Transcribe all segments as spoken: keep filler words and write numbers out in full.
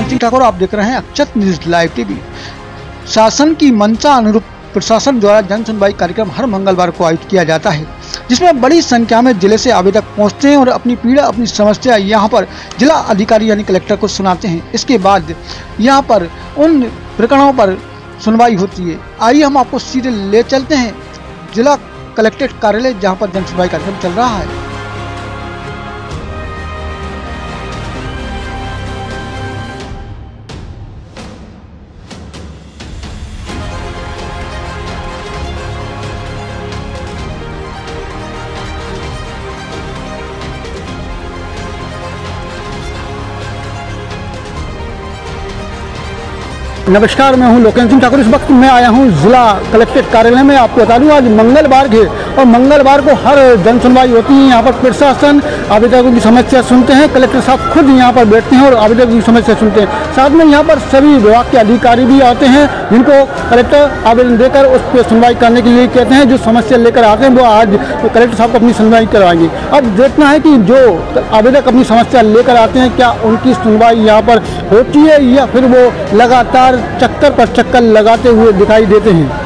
लोकेश सिंह ठाकुर, आप देख रहे हैं अक्षत न्यूज लाइव टीवी। शासन की मंशा अनुरूप प्रशासन द्वारा जन सुनवाई कार्यक्रम हर मंगलवार को आयोजित किया जाता है, जिसमें बड़ी संख्या में जिले से आवेदक पहुंचते हैं और अपनी पीड़ा, अपनी समस्या यहां पर जिला अधिकारी यानी कलेक्टर को सुनाते हैं। इसके बाद यहां पर उन प्रकरणों पर सुनवाई होती है। आइए हम आपको सीधे ले चलते हैं जिला कलेक्ट्रेट कार्यालय, जहां पर जन सुनवाई कार्यक्रम चल रहा है। नमस्कार, मैं हूं लोकेश सिंह ठाकुर। इस वक्त मैं आया हूं जिला कलेक्ट्रेट कार्यालय में। आपको बता दूं आज मंगलवार है और मंगलवार को हर जन सुनवाई होती है। यहां पर प्रशासन आवेदकों की समस्या सुनते हैं, कलेक्टर साहब खुद यहां पर बैठते हैं और आवेदकों की समस्या सुनते हैं। साथ में यहां पर सभी विभाग के अधिकारी भी आते हैं, जिनको कलेक्टर आवेदन देकर उस पर सुनवाई करने के लिए कहते हैं। जो समस्या लेकर आते हैं वो आज तो कलेक्टर साहब को अपनी सुनवाई करवाएंगे। अब देखना है कि जो आवेदक अपनी समस्या लेकर आते हैं, क्या उनकी सुनवाई यहाँ पर होती है या फिर वो लगातार चक्कर पर चक्कर लगाते हुए दिखाई देते हैं।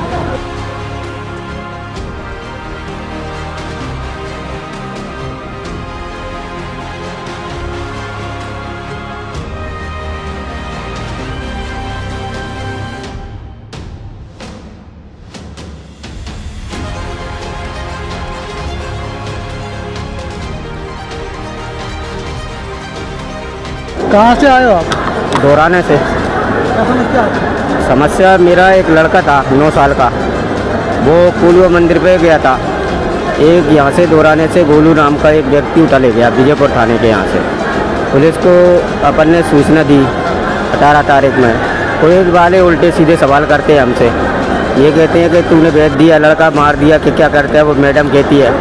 कहाँ से आए हो आप? दोराने से। क्या समस्या है? समस्या मेरा एक लड़का था नौ साल का, वो कोलुआ मंदिर पे गया था। एक यहाँ से दोराने से गोलू नाम का एक व्यक्ति उठा ले गया विजयपुर थाने के यहाँ से। पुलिस को अपन ने सूचना दी अठारह तारीख में। पुलिस वाले उल्टे सीधे सवाल करते हैं हमसे, ये कहते हैं कि तूने भेज दिया, लड़का मार दिया कि क्या करता है। वो मैडम कहती है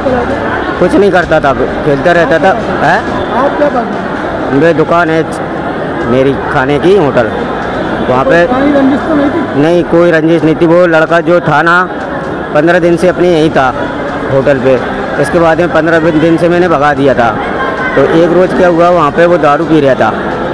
कुछ नहीं करता था, खेलता रहता था। है मेरी दुकान है मेरी खाने की होटल, वहाँ पे रंजिश तो नहीं थी? नहीं, कोई रंजिश नहीं थी। वो लड़का जो था ना पंद्रह दिन से अपने यहीं था होटल पे। इसके बाद में पंद्रह दिन से मैंने भगा दिया था। तो एक रोज़ क्या हुआ, वहाँ पे वो दारू पी रहा था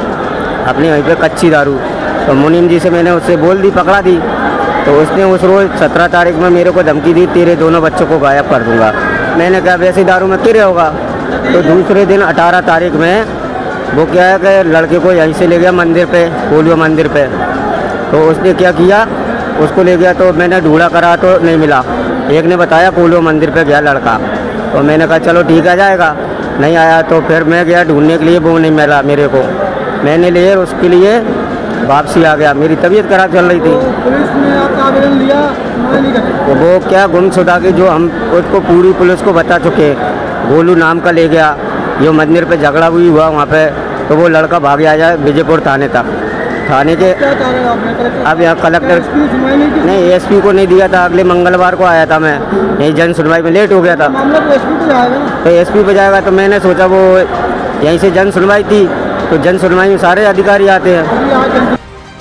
अपने वहीं पे, कच्ची दारू। तो मुनीम जी से मैंने उससे बोल दी, पकड़ा दी। तो उसने उस रोज़ सत्रह तारीख में मेरे को धमकी दी, तेरे दोनों बच्चों को गायब कर दूँगा। मैंने कहा वैसे दारू में किरे होगा। तो दूसरे दिन अठारह तारीख में वो क्या है कि लड़के को यहीं से ले गया मंदिर पे, कोलुआ मंदिर पे। तो उसने क्या किया, उसको ले गया तो मैंने ढूंढा करा तो नहीं मिला। एक ने बताया कोलुआ मंदिर पे गया लड़का, तो मैंने कहा चलो ठीक आ जाएगा। नहीं आया तो फिर मैं गया ढूंढने के लिए, वो नहीं मिला मेरे को। मैंने लिए उसके लिए वापसी आ गया। मेरी तबीयत खराब चल रही थी। तो पुलिस ने आपका आवेदन लिया? नहीं करते। तो वो क्या गुमशुदा की जो हम उसको पूरी पुलिस को बता चुके, गोलू नाम का ले गया। ये मंदिर पे झगड़ा हुई हुआ वहाँ पे, तो वो लड़का भाग आया विजयपुर थाने तक। थाने के क्या चाह रहे हो आपने? कलेक्टर अब यहाँ कलेक्टर नहीं, एसपी को नहीं दिया था। अगले मंगलवार को आया था मैं, यही जन सुनवाई में लेट हो गया था। मामला तो एसपी पे जाएगा ना? तो एसपी पे जाएगा, तो मैंने सोचा वो यहीं से जन सुनवाई थी, तो जन सुनवाई में सारे अधिकारी आते हैं।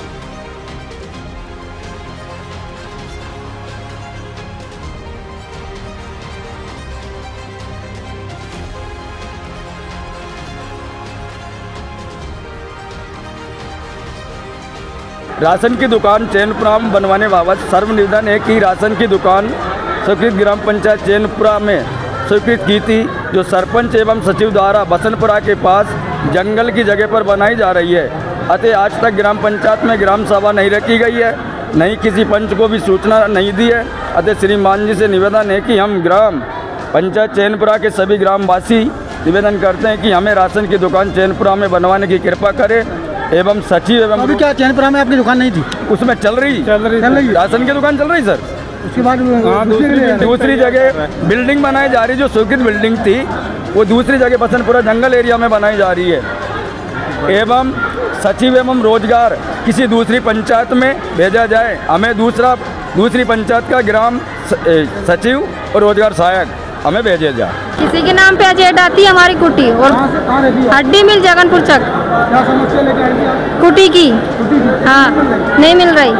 राशन की दुकान चैनपुरा में बनवाने बाबत सर्व निवेदन है कि राशन की दुकान स्वीकृत ग्राम पंचायत चैनपुरा में स्वीकृत की थी, जो सरपंच एवं सचिव द्वारा बसनपुरा के पास जंगल की जगह पर बनाई जा रही है। अतः आज तक ग्राम पंचायत में ग्राम सभा नहीं रखी गई है, नहीं किसी पंच को भी सूचना नहीं दी है। अतः श्रीमान जी से निवेदन है कि हम ग्राम पंचायत चैनपुरा के सभी ग्रामवासी निवेदन करते हैं कि हमें राशन की दुकान चैनपुरा में बनवाने की कृपा करें। एवं सचिव एवं अभी क्या चैनपुरा में आपकी दुकान नहीं थी? उसमें चल रही चल रही चल रही राशन की दुकान चल रही सर। उसके बाद दूसरी दूसरी जगह बिल्डिंग बनाई जा रही, जो स्वीकृत बिल्डिंग थी वो दूसरी जगह बसनपुरा जंगल एरिया में बनाई जा रही है। एवं सचिव एवं रोजगार किसी दूसरी पंचायत में भेजा जाए। हमें दूसरा दूसरी पंचायत का ग्राम सचिव और रोजगार सहायक हमें भेजे जाए। किसी के नाम पे अजेट आती है हमारी कुटी, और हड्डी मिल जगनपुर चक। क्या समस्या लेकर आई थी आप? कुटी की। हाँ, नहीं मिल रही।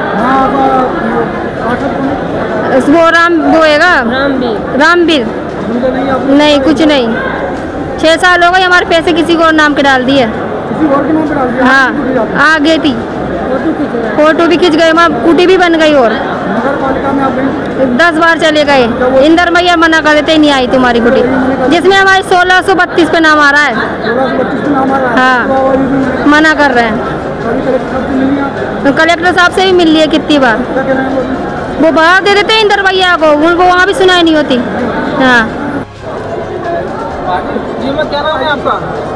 वो राम वो हैगा रामवीर। नहीं, नहीं कुछ नहीं। छः साल हो गए हमारे पैसे किसी को और नाम के डाल दिए। किसी और के नाम पे डाल दिया? हाँ आ गई थी, फोटो भी खींच गए, वहाँ कुटी भी बन गई। और नगर पालिका में आप गई? दस बार चले गए, इंदर मैया मना कर देते नहीं आई तुम्हारी कुटी, जिसमें हमारी सोलह सौ बत्तीस पे नाम आ रहा है। सोलह सौ बत्तीस पे नाम आ रहा है। हाँ तो आवाज़ भी- मना कर रहे हैं। अभी कलेक्टर साहब से मिली आप? तो कलेक्टर साहब से भी मिल लिए कितनी बार, क्या कह रहे हैं वो अभी? वो बाहर दे देते हैं इंदर भैया को, उनको वहाँ भी सुनाई नहीं होती। हाँ जी मैं क्या नाम है आपका?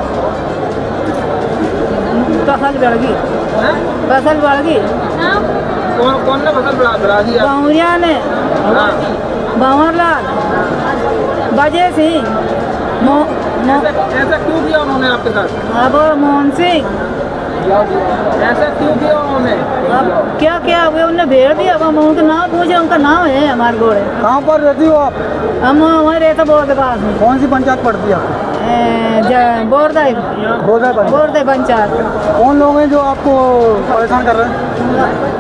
फसल बढ़ गई, फसल बढ़ गई। कौन कौन ने फसल बढ़ा बढ़ा दी? बाहुरिया ने, बावरलाल, बजे सिंह, मो- मो- ऐसा क्यों किया उन्होंने आपके साथ? अब मोहन सिंह, ऐसा क्यों किया उन्होंने? अब क्या क्या हुए उन्हें भेड़ दिया। अब हम उनका नाम पूछे, उनका नाम है हमारे गोड़े। कहाँ पर रहती हो आप? हम वहीं रहते बोर्ड के पास में, कौन सी पंचायत पड़ती है आपको? बोरदाई रोजा पंचायत। बोरदाई पंचायत। कौन लोग हैं जो आपको परेशान कर रहे हैं?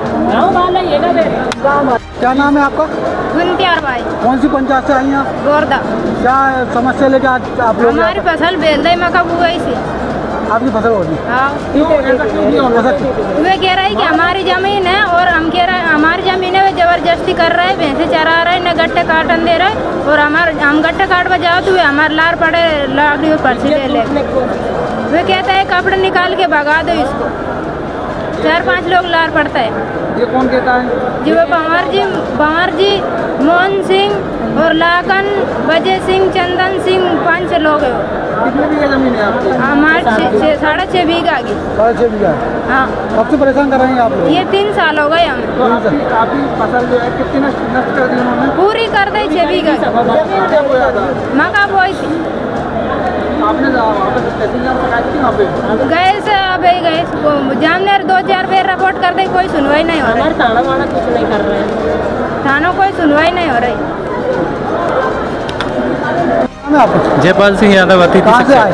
क्या नाम है आपका? गुंतियार भाई कौन सी पंचायत से आई हैं आप? गोरदा, क्या समस्या लेके आज आप लोग हमारी फसल बेल दई मका बुआ से। आपकी फसल होगी? हाँ ऐसा क्यों किया उन्होंने? वे कह रहे हैं कि हमारी जमीन है, और हम कह रहे हैं हमारी जमीन है, वे जबरदस्ती कर रहे हैं, भैंसे चरा रहे हैं, न गट्टे काटन दे रहे, और हमारे हम गट्टे काट बजाओ तो वे हमारे लार पड़े लाकड़ी पर्ची ले ले। वे कहते हैं कपड़े निकाल के भगा दो इसको, चार पांच लोग लार पड़ता है। ये कौन कहता है? जी वो भंवर जी भंवर जी मोहन सिंह और लाखन, बजे सिंह, चंदन सिंह, पाँच लोग है वो। कितने बीघा जमीन है आपकी? हमारे छः- छः- साढ़े छः बीघा की। साढ़े छः बीघा। हाँ कब से परेशान कर रहे हैं आप लोग? ये तीन साल हो गए हमें। तो आपकी आपकी फसल जो है कितनी नष्ट नष्ट कर दी उन्होंने? पूरी कर दी छः बीघा की। क्या बोया था? मका बोई थी, आपने वहाँ पे तहसीलदार शिकायत की? वहाँ पे गए से अब गए जामनेर दो चार बार रिपोर्ट कर दे, कोई सुनवाई नहीं हो रही। थाना वाला कुछ नहीं कर रहे हैं। थानों कोई सुनवाई नहीं हो रही। नाम है आपका? जयपाल सिंह यादव अतिथि कहाँ से आए?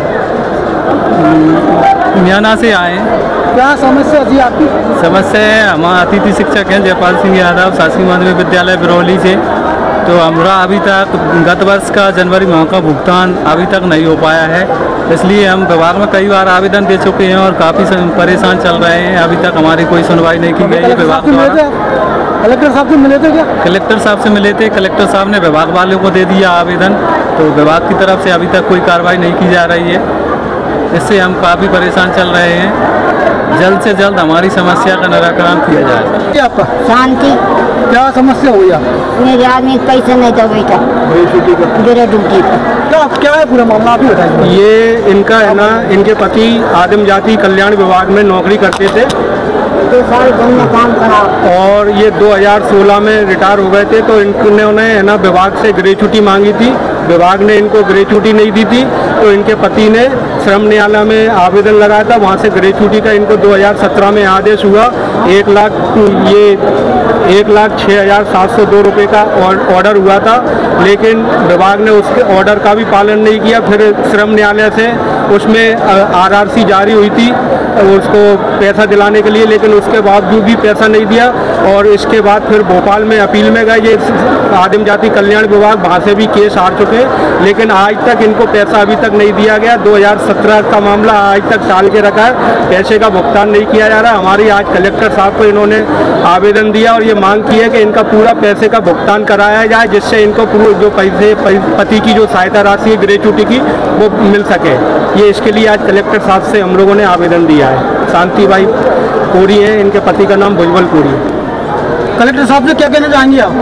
म्याना से आए। क्या समस्या थी आपकी? समस्या है, हम अतिथि शिक्षक हैं जयपाल सिंह यादव, शासकीय माध्यमिक विद्यालय बिरौली से। तो हमारा अभी तक गत वर्ष का जनवरी माह का भुगतान अभी तक नहीं हो पाया है, इसलिए हम विभाग में कई बार आवेदन दे चुके हैं और काफ़ी परेशान चल रहे हैं। अभी तक हमारी कोई सुनवाई नहीं की गई है विभाग द्वारा। कलेक्टर साहब से मिले थे क्या? कलेक्टर साहब से मिले थे, कलेक्टर साहब ने विभाग वालों को दे दिया आवेदन, तो विभाग की तरफ से अभी तक कोई कार्रवाई नहीं की जा रही है। इससे हम काफ़ी परेशान चल रहे हैं। जल्द से जल्द हमारी समस्या का निराकरण किया जाए। क्या आपका? शांति। क्या समस्या हुई आप? मेरे आदमी पैसे नहीं था बेटा, गिरे ड्यूटी पर। क्या क्या है पूरा मामला आप ही बताइए। ये इनका है ना, इनके पति आदिम जाति कल्याण विभाग में नौकरी करते थे दो साल तुमने काम करा, और ये दो हज़ार सोलह में रिटायर हो गए थे। तो इन्होंने है ना विभाग से ग्रेच्युटी मांगी थी, विभाग ने इनको ग्रेच्युटी नहीं दी थी। तो इनके पति ने श्रम न्यायालय में आवेदन लगाया था, वहाँ से ग्रेच्युटी का इनको दो हज़ार सत्रह में आदेश हुआ। एक लाख ये एक लाख छः हज़ार सात सौ दो रुपये का ऑर्डर हुआ था, लेकिन विभाग ने उसके ऑर्डर का भी पालन नहीं किया। फिर श्रम न्यायालय से उसमें आरआरसी जारी हुई थी उसको पैसा दिलाने के लिए, लेकिन उसके बावजूद भी पैसा नहीं दिया। और इसके बाद फिर भोपाल में अपील में गए, ये आदिम जाति कल्याण विभाग वहाँ से भी केस हार चुके, लेकिन आज तक इनको पैसा अभी तक नहीं दिया गया। दो हज़ार सत्रह का मामला आज तक टाल के रखा है, पैसे का भुगतान नहीं किया जा रहा। हमारी आज कलेक्टर साहब को इन्होंने आवेदन दिया और ये मांग की है कि इनका पूरा पैसे का भुगतान कराया जाए, जिससे इनको पूरे जो पैसे पति की जो सहायता राशि है ग्रेच्युटी की वो मिल सके। ये इसके लिए आज कलेक्टर साहब से हम लोगों ने आवेदन दिया है। शांतिबाई कोरी है, इनके पति का नाम भुजबल कोरी है। कलेक्टर साहब से क्या कहना चाहेंगे आप?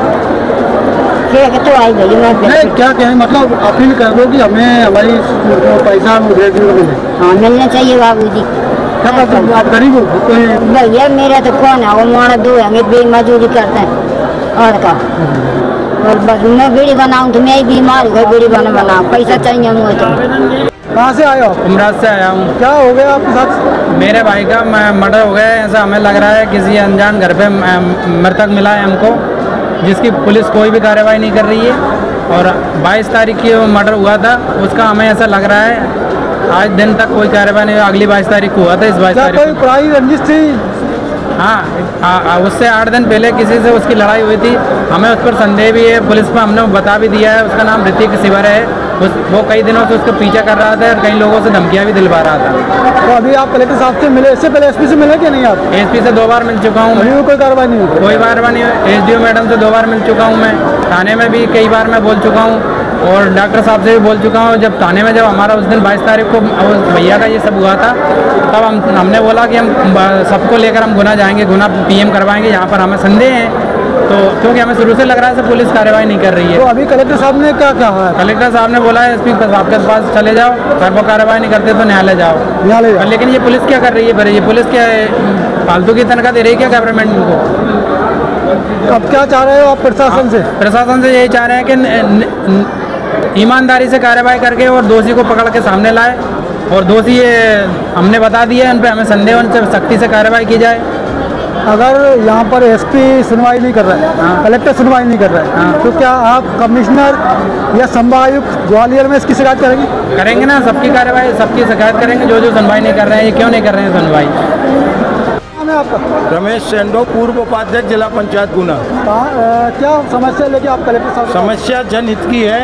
ठीक है तो आई गई मैं नहीं, क्या कहें, मतलब अपील कर दो कि हमें हमारी जो पैसा मुझे मिले। हाँ मिलना चाहिए बाबू जी। क्या करते हैं आप? गरीब हो कोई? भैया मेरा तो कौन है, वो माना दो है, बे मजदूरी करते हैं और का, और बस मैं बीड़ी बनाऊँ तो मैं ही बीमार हो बीड़ी बना बनाऊँ, पैसा चाहिए मुझे। तो कहाँ से आए हो आप? उमराज से आया हूँ। क्या हो गया आपके साथ? मेरे भाई का मर्डर हो गया है, ऐसा हमें लग रहा है। किसी अनजान घर पे मृतक मिला है हमको, जिसकी पुलिस कोई भी कार्रवाई नहीं कर रही है। और बाईस तारीख की वो मर्डर हुआ था, उसका हमें ऐसा लग रहा है आज दिन तक कोई कार्रवाई नहीं हुई। अगली बाईस तारीख को हुआ था, इस बाईस क्या तारीख कोई को। पढ़ाई रंजिश थी? हाँ, आ, आ, उससे आठ दिन पहले किसी से उसकी लड़ाई हुई थी। हमें उस पर संदेह भी है, पुलिस को हमने बता भी दिया है। उसका नाम ऋतिक सिवर है। उस वो कई दिनों से उसको पीछा कर रहा था और कई लोगों से धमकियाँ भी दिलवा रहा था। तो अभी आप कलेक्टर साहब से मिले, इससे पहले एसपी से मिले कि नहीं आप? एसपी से दो बार मिल चुका हूँ। अभी कोई कार्रवाई नहीं हुई? कोई कार्रवाई नहीं हुई। एसडीओ मैडम से दो बार मिल चुका हूँ मैं, थाने में भी कई बार मैं बोल चुका हूँ और डॉक्टर साहब से भी बोल चुका हूँ। जब थाने में जब हमारा उस दिन बाईस तारीख को भैया का ये सब हुआ था, तब हम हमने बोला कि हम सबको लेकर हम गुना जाएंगे, गुना पीएम करवाएंगे। यहाँ पर हमें संदेह है, तो क्योंकि हमें शुरू से लग रहा है कि पुलिस कार्रवाई नहीं कर रही है। तो अभी कलेक्टर साहब ने क्या कहा है? कलेक्टर साहब ने बोला है एसपी साहब के पास चले जाओ, अगर वो कार्रवाई नहीं करते तो न्यायालय जाओ। न्यायालय जाओ। लेकिन ये पुलिस क्या कर रही है? ये पुलिस क्या फालतू की तनख्वाह दे रही है क्या गवर्नमेंट को? अब क्या चाह रहे हो आप प्रशासन से? प्रशासन से यही चाह रहे हैं कि ईमानदारी से कार्रवाई करके और दोषी को पकड़ के सामने लाए, और दोषी ये हमने बता दिया है, उन पर हमें संदेह, उनसे सख्ती से कार्रवाई की जाए। अगर यहाँ पर एसपी सुनवाई नहीं कर रहा है, हाँ। कलेक्टर सुनवाई नहीं कर रहा है, हाँ। तो क्या आप कमिश्नर या संभागायुक्त ग्वालियर में इसकी शिकायत करेंगे? करेंगे ना, सबकी कार्रवाई सबकी शिकायत करेंगे। जो जो सुनवाई नहीं कर रहे हैं, ये क्यों नहीं कर रहे हैं सुनवाई? नाम है आपका? रमेश सेंडो, पूर्व उपाध्यक्ष जिला पंचायत गुना। कहाँ, अ, क्या समस्या लेके आप कलेक्टर साहब? समस्या जनहित की है।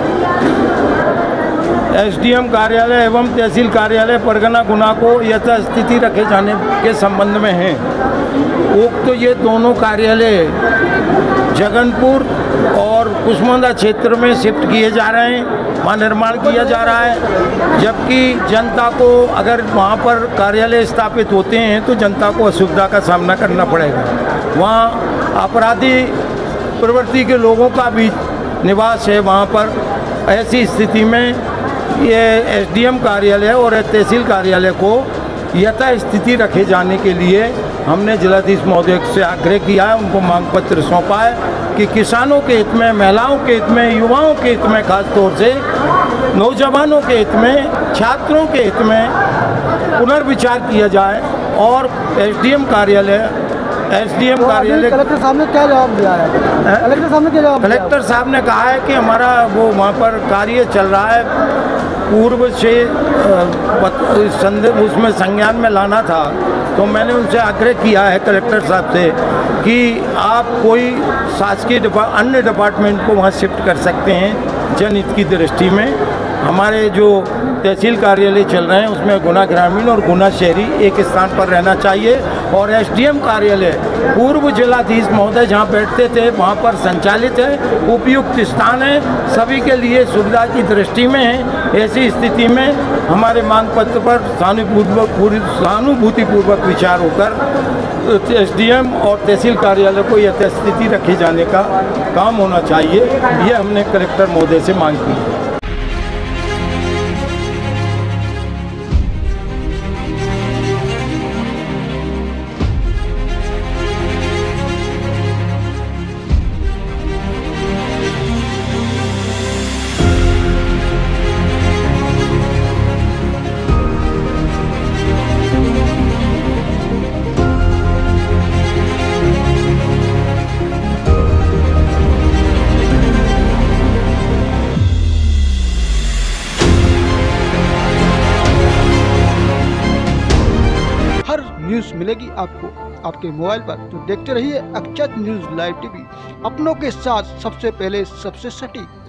एसडीएम कार्यालय एवं तहसील कार्यालय परगना गुना को यथास्थिति रखे जाने के संबंध में है। उक्त तो ये दोनों कार्यालय जगनपुर और कुसमुंडा क्षेत्र में शिफ्ट किए जा रहे हैं, वहाँ निर्माण किया जा रहा है। जबकि जनता को अगर वहाँ पर कार्यालय स्थापित होते हैं तो जनता को असुविधा का सामना करना पड़ेगा। वहाँ अपराधी प्रवृत्ति के लोगों का भी निवास है वहाँ पर। ऐसी स्थिति में ये एसडीएम कार्यालय और तहसील कार्यालय को यथास्थिति रखे जाने के लिए हमने जिलाधीश महोदय से आग्रह किया है, उनको मांग पत्र सौंपा है कि किसानों के हित में, महिलाओं के हित में, युवाओं के हित में, खास तौर से नौजवानों के हित में, छात्रों के हित में पुनर्विचार किया जाए। और एसडीएम कार्यालय एसडीएम तो कार्यालय कलेक्टर साहब ने क्या जवाब दिया है? कलेक्टर साहब ने क्या जवाब दिया? कलेक्टर साहब ने कहा है कि हमारा वो वहाँ पर कार्य चल रहा है, पूर्व से संदेह उसमें संज्ञान में लाना था। तो मैंने उनसे आग्रह किया है कलेक्टर साहब से कि आप कोई शासकीय अन्य डिपार्टमेंट को वहाँ शिफ्ट कर सकते हैं जनहित की दृष्टि में। हमारे जो तहसील कार्यालय चल रहे हैं उसमें गुना ग्रामीण और गुना शहरी एक स्थान पर रहना चाहिए, और एसडीएम कार्यालय पूर्व जिलाधीश महोदय जहां बैठते थे वहां पर संचालित है, उपयुक्त स्थान है, सभी के लिए सुविधा की दृष्टि में है। ऐसी स्थिति में हमारे मांग पत्र पर सहानुभूतिपूर्वक सहानुभूतिपूर्वक विचार होकर एसडीएम और तहसील कार्यालय को यथास्थिति रखे जाने का काम होना चाहिए, ये हमने कलेक्टर महोदय से मांग की है। न्यूज़ मिलेगी आपको आपके मोबाइल पर, तो देखते रहिए अक्षत न्यूज़ लाइव टीवी, अपनों के साथ सबसे पहले सबसे सटीक।